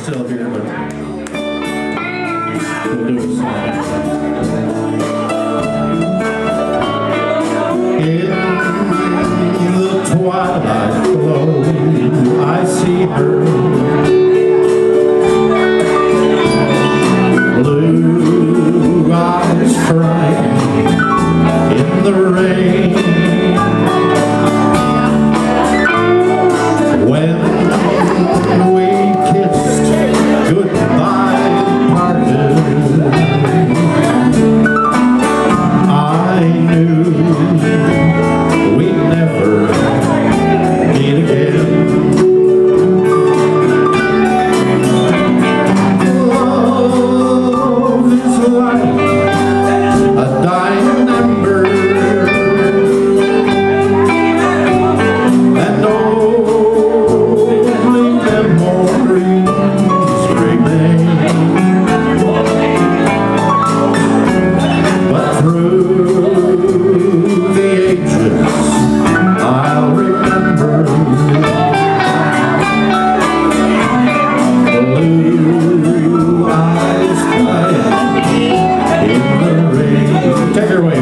still here, but we'll do a song. In the twilight glow, I see her. Blue eyes crying in the rain. When we kissed goodbye and parted, I knew we'd never meet again. Love is like a dying ember, and only memories remain. But through the ages I'll remember blue eyes crying in the rain. Take her away.